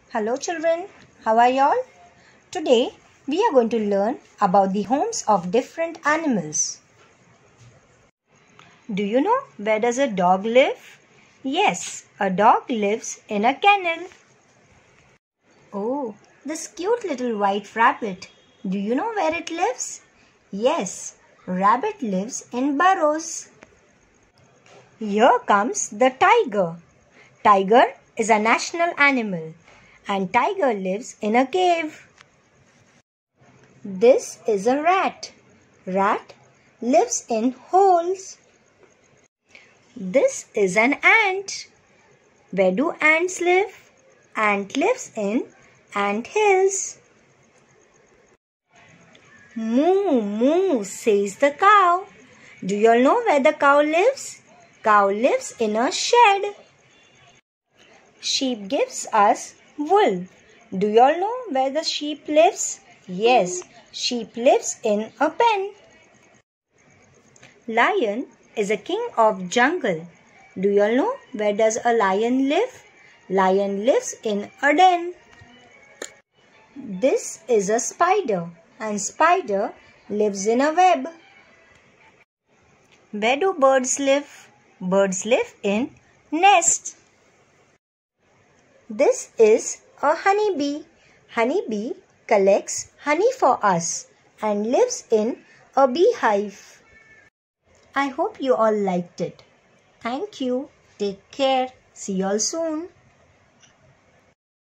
Hello children, how are y'all? Today we are going to learn about the homes of different animals. Do you know where does a dog live? Yes, a dog lives in a kennel. Oh, this cute little white rabbit. Do you know where it lives? Yes, rabbit lives in burrows. Here comes the tiger. Tiger is a national animal and tiger lives in a cave. This is a rat. Rat lives in holes. This is an ant. Where do ants live? Ant lives in ant hills. Moo, moo, says the cow. Do you all know where the cow lives? Cow lives in a shed. Sheep gives us wool. Do you all know where the sheep lives? Yes, sheep lives in a pen. Lion is a king of jungle. Do you all know where does a lion live? Lion lives in a den. This is a spider and spider lives in a web. Where do birds live? Birds live in nests. This is a honeybee. Honeybee collects honey for us and lives in a beehive. I hope you all liked it. Thank you. Take care. See you all soon.